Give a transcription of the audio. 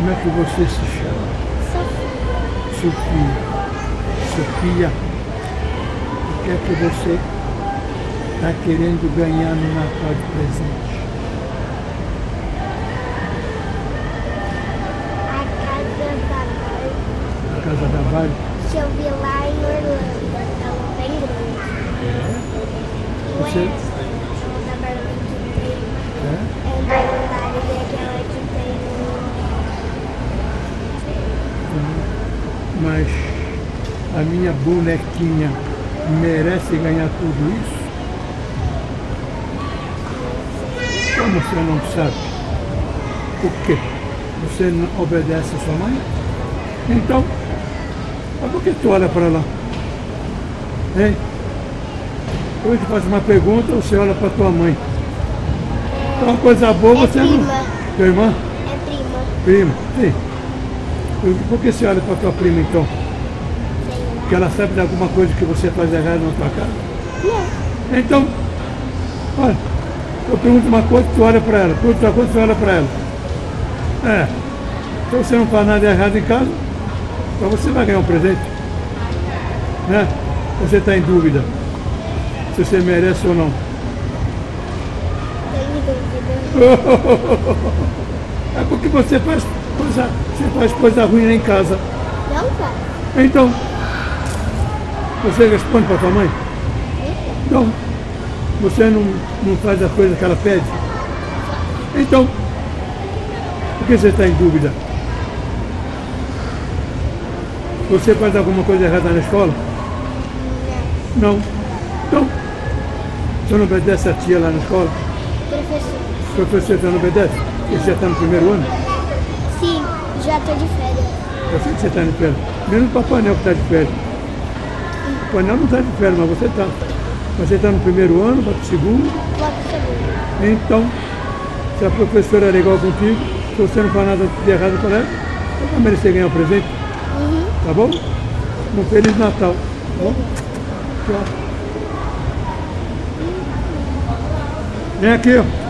Como é que você se chama? Sofia. Sofia, o que é que você está querendo ganhar no Natal de presente? A casa da Barbie. A casa da Barbie? Que eu vi lá em Orlando, ela é bem grande. Você... Não é essa da Barbie que tem É? da Andares, é aquela que tem Mas a minha bonequinha merece ganhar tudo isso? Como você não sabe? Por quê? Você não obedece a sua mãe? Então, mas por que tu olha para lá? Hein? Eu te faço uma pergunta, você olha para tua mãe. Então, uma coisa boa você prima. não... Tua irmã? É prima. Prima, sim. Por que você olha para tua prima então? Porque ela sabe de alguma coisa que você faz errado na tua casa? Não. Então, olha, eu pergunto uma coisa, tu olha para ela. Pergunto outra coisa, tu olha para ela. É. Então você não faz nada errado em casa, então você vai ganhar um presente. Né? Você está em dúvida se você merece ou não. Tem dúvida. É porque você faz coisa ruim lá em casa. Não faz. Então, você responde para tua mãe? Então, você não faz a coisa que ela pede? Então, por que você está em dúvida? Você faz alguma coisa errada na escola? Não. Então, você não obedece a tia lá na escola? Professor. Professor, você não obedece? Você já está no primeiro ano? Sim, já estou de férias. Eu sei que você está de férias. Menos o Papai Noel que está de férias. O Papai Noel não está de férias, mas você está. Você está no primeiro ano, vai para o segundo. Vou pro segundo. Então, se a professora é legal contigo, se você não faz nada de errado com ela, você vai merecer ganhar um presente. Uhum. Tá bom? Um Feliz Natal. Tá bom? Tchau. Vem aqui, ó.